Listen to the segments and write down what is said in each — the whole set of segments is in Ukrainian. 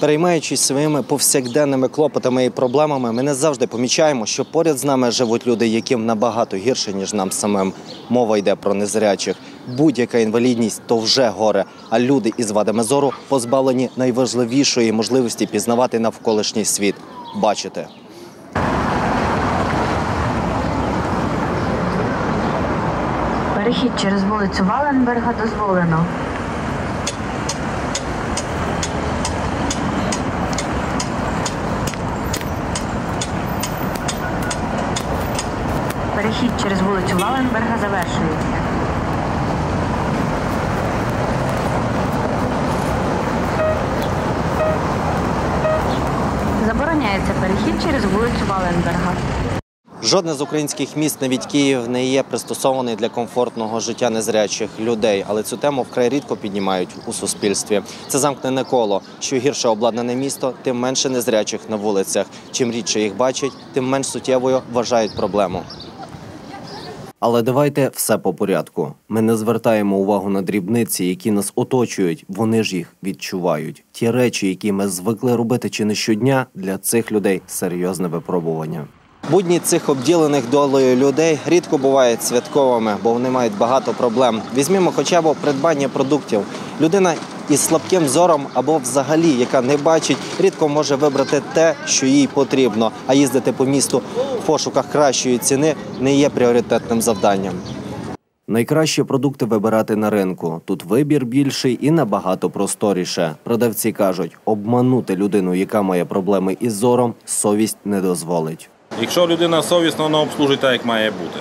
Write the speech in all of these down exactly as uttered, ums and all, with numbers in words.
Переймаючись своїми повсякденними клопотами і проблемами, ми не завжди помічаємо, що поряд з нами живуть люди, яким набагато гірше, ніж нам самим. Мова йде про незрячих. Будь-яка інвалідність – то вже горе, а люди із вадами зору позбавлені найважливішої можливості пізнавати навколишній світ – бачити. Перехід через вулицю Валенберга дозволено. Перехід через вулицю Валенберга завершується. Забороняється перехід через вулицю Валенберга. Жодне з українських міст, навіть Київ, не є пристосований для комфортного життя незрячих людей, але цю тему вкрай рідко піднімають у суспільстві. Це замкнене коло. Що гірше обладнане місто, тим менше незрячих на вулицях. Чим рідше їх бачать, тим менш суттєвою вважають проблему. Але давайте все по порядку. Ми не звертаємо увагу на дрібниці, які нас оточують, вони ж їх відчувають. Ті речі, які ми звикли робити чи не щодня, для цих людей – серйозне випробування. Будні цих обділених долею людей рідко бувають святковими, бо вони мають багато проблем. Візьмімо хоча б придбання продуктів. Людина із слабким зором або взагалі, яка не бачить, рідко може вибрати те, що їй потрібно, а їздити по місту в пошуках кращої ціни не є пріоритетним завданням. Найкращі продукти вибирати на ринку. Тут вибір більший і набагато просторіше. Продавці кажуть, обманути людину, яка має проблеми із зором, совість не дозволить. Якщо людина совісна, вона обслужить так, як має бути.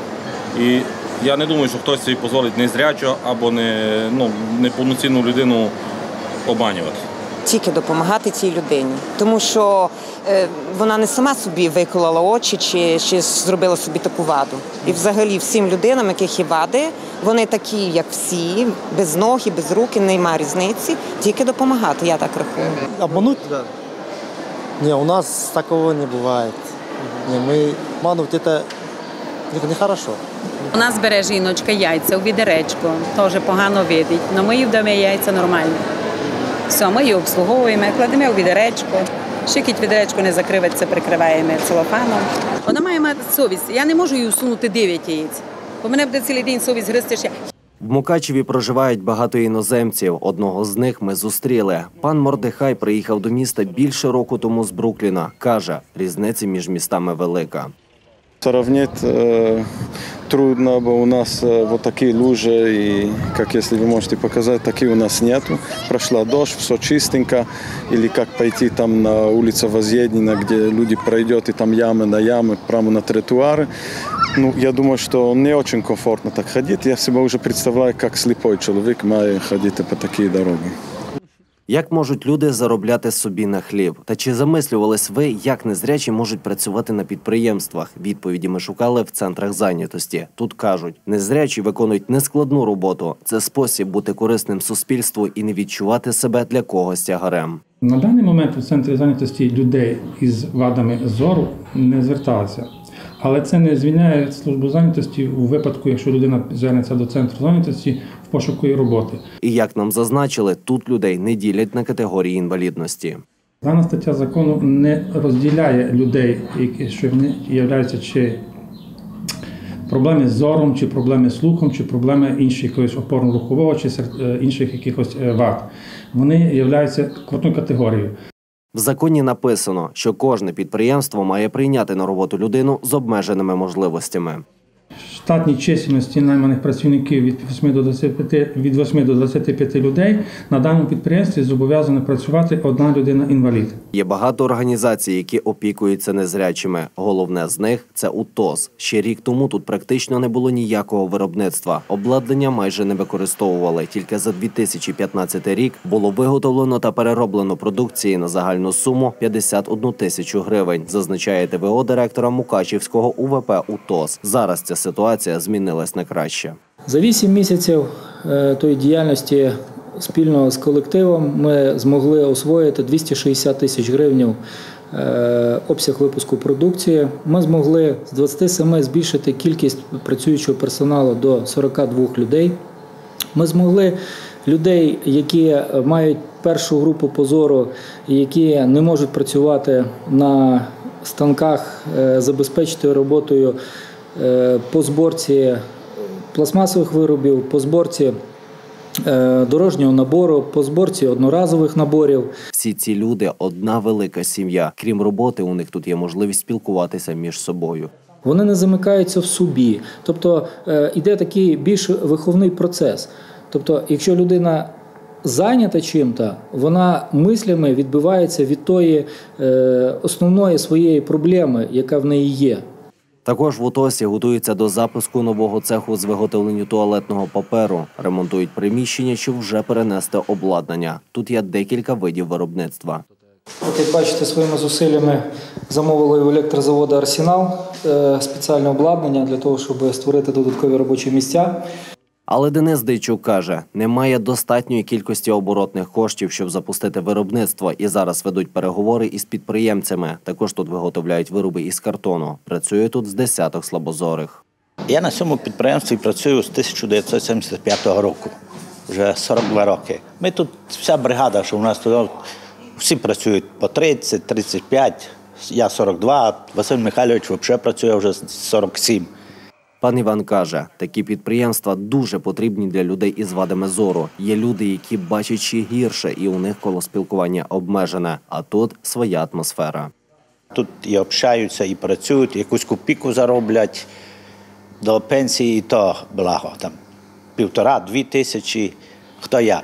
І я не думаю, що хтось собі дозволить незрячого або не, ну, неповноцінну людину обманювати. Тільки допомагати цій людині, тому що е, вона не сама собі виколола очі чи, чи зробила собі таку ваду. І взагалі всім людинам, яких є вади, вони такі, як всі, без ноги, без руки, немає різниці, тільки допомагати, я так рахую. Обмануть? Да. Ні, у нас такого не буває. Ні, ми обманути – це нехорошо. У нас бере жіночка яйця у відеречку, теж погано видить, але ми їй вдаємо яйця нормально. Все, ми її обслуговуємо, кладемо у відеречку, шикіть відеречко не закривається, прикриваємо целофаном. Вона має мати совість, я не можу їй усунути дев'ять яєць, бо мене буде цілий день совість гристи. В Мукачеві проживають багато іноземців. Одного з них ми зустріли. Пан Мордехай приїхав до міста більше року тому з Брукліна. Каже, різниця між містами велика. Сравнить э, трудно, бо у нас э, вот такие лужи, и, как если вы можете показать, такие у нас нету. Прошла дождь, все чистенько. Или как пойти там на улицу Возъединена, где люди пройдут, и там ямы на ямы, прямо на тротуары. Ну, я думаю, что не очень комфортно так ходить. Я себя уже представляю, как слепой человек має ходити по такій дорозі. Як можуть люди заробляти собі на хліб? Та чи замислювались ви, як незрячі можуть працювати на підприємствах? Відповіді ми шукали в центрах зайнятості. Тут кажуть, незрячі виконують нескладну роботу. Це спосіб бути корисним суспільству і не відчувати себе для когось тягарем. На даний момент у центрі зайнятості людей із вадами зору не зверталися. Але це не звільняє службу зайнятості у випадку, якщо людина звернеться до центру зайнятості в пошуку роботи. І як нам зазначили, тут людей не ділять на категорії інвалідності. Дана стаття закону не розділяє людей, які що вони являються чи проблеми з зором, чи проблеми з слухом, чи проблеми інших якогось опорно-рухового, чи інших якихось вад. Вони являються квотною категорією. В законі написано, що кожне підприємство має прийняти на роботу людину з обмеженими можливостями. Штатній чисельності найманих працівників від восьми до двадцяти п'яти, від восьми до двадцяти п'яти людей на даному підприємстві зобов'язана працювати одна людина-інвалід. Є багато організацій, які опікуються незрячими. Головне з них – це УТОС. Ще рік тому тут практично не було ніякого виробництва. Обладнання майже не використовували. Тільки за дві тисячі п'ятнадцятий рік було виготовлено та перероблено продукції на загальну суму п'ятдесят одну тисячу гривень, зазначає ТВО директора Мукачівського УВП УТОС. Зараз ця ситуація змінилась на краще. За вісім місяців тої діяльності спільно з колективом ми змогли освоїти двісті шістдесят тисяч гривень обсяг випуску продукції. Ми змогли з двадцяти семи збільшити кількість працюючого персоналу до сорока двох людей. Ми змогли людей, які мають першу групу по зору, які не можуть працювати на станках, забезпечити роботою по зборці пластмасових виробів, по зборці дорожнього набору, по зборці одноразових наборів. Всі ці люди – одна велика сім'я. Крім роботи, у них тут є можливість спілкуватися між собою. Вони не замикаються в собі. Тобто йде такий більш виховний процес. Тобто, якщо людина зайнята чим-то, вона мислями відбивається від тої основної своєї проблеми, яка в неї є. Також в УТОСі готуються до запуску нового цеху з виготовлення туалетного паперу. Ремонтують приміщення, щоб вже перенести обладнання. Тут є декілька видів виробництва. От, як бачите, своїми зусиллями замовили у електрозаводу «Арсенал» спеціальне обладнання для того, щоб створити додаткові робочі місця. Але Денис Дейчук каже, немає достатньої кількості оборотних коштів, щоб запустити виробництво, і зараз ведуть переговори із підприємцями. Також тут виготовляють вироби із картону. Працює тут з десяток слабозорих. Я на цьому підприємстві працюю з тисяча дев'ятсот сімдесят п'ятого року, вже сорок два роки. Ми тут, вся бригада, що у нас тут, всі працюють по тридцять, тридцять п'ять, я сорок два, Василь Михайлович взагалі працює вже сорок сім. Пан Іван каже, такі підприємства дуже потрібні для людей із вадами зору. Є люди, які бачать ще гірше, і у них коло спілкування обмежене. А тут своя атмосфера. Тут і общаються, і працюють, якусь копійку зароблять. До пенсії і то благо. Там півтора-дві тисячі, хто як.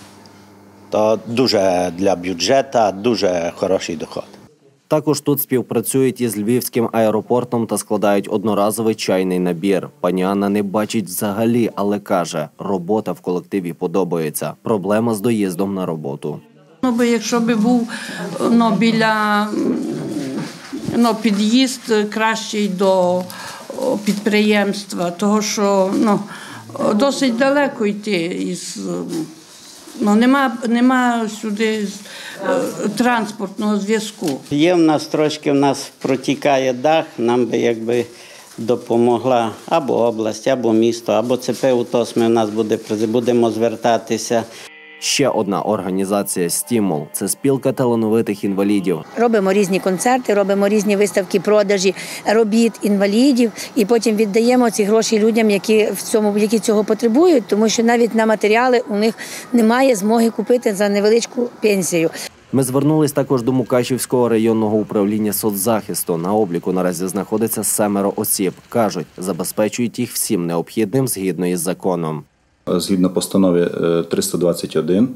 То дуже для бюджету, дуже хороший доход. Також тут співпрацюють із Львівським аеропортом та складають одноразовий чайний набір. Пані Анна не бачить взагалі, але каже, робота в колективі подобається. Проблема з доїздом на роботу. Ну, бо якщо б був ну, біля ну, під'їзд кращий до підприємства, того що ну, досить далеко йти із. Ну, нема, нема сюди транспортного зв'язку. Є в нас трошки, в нас протікає дах, нам би якби допомогла або область, або місто, або ЦП УТОС, ми в нас буде, будемо звертатися. Ще одна організація «Стімул» – це спілка талановитих інвалідів. Робимо різні концерти, робимо різні виставки, продажі робіт інвалідів і потім віддаємо ці гроші людям, які, в цьому, які цього потребують, тому що навіть на матеріали у них немає змоги купити за невеличку пенсію. Ми звернулись також до Мукачівського районного управління соцзахисту. На обліку наразі знаходиться семеро осіб. Кажуть, забезпечують їх всім необхідним згідно із законом. Згідно постанови триста двадцять один,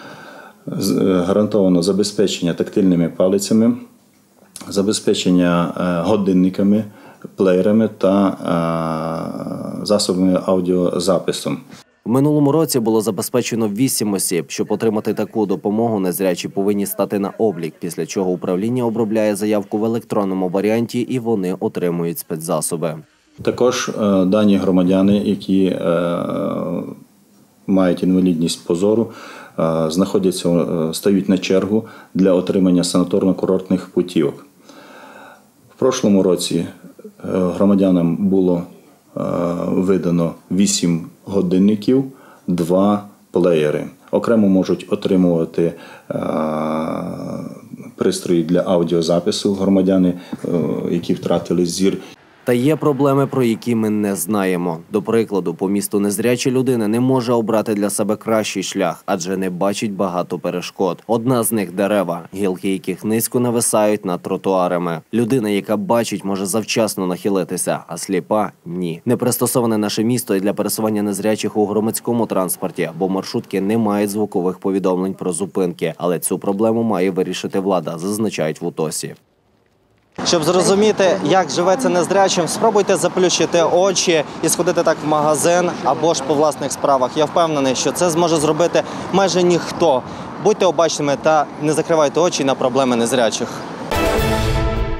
гарантовано забезпечення тактильними палицями, забезпечення годинниками, плеєрами та засобами аудіозапису. В минулому році було забезпечено вісім осіб. Щоб отримати таку допомогу, незрячі повинні стати на облік, після чого управління обробляє заявку в електронному варіанті і вони отримують спецзасоби. Також е, дані громадяни, які е, мають інвалідність по зору, е, знаходяться, е, стають на чергу для отримання санаторно-курортних путівок. В прошлому році е, громадянам було е, видано вісім годинників, два плеєри. Окремо можуть отримувати е, пристрої для аудіозапису громадяни, е, які втратили зір. Та є проблеми, про які ми не знаємо. До прикладу, по місту незряча людина не може обрати для себе кращий шлях, адже не бачить багато перешкод. Одна з них – дерева, гілки яких низько нависають над тротуарами. Людина, яка бачить, може завчасно нахилитися, а сліпа – ні. Непристосоване наше місто і для пересування незрячих у громадському транспорті, бо маршрутки не мають звукових повідомлень про зупинки. Але цю проблему має вирішити влада, зазначають в УТОСі. Щоб зрозуміти, як живеться незрячим, спробуйте заплющити очі і сходити так в магазин або ж по власних справах. Я впевнений, що це зможе зробити майже ніхто. Будьте обачними та не закривайте очі на проблеми незрячих.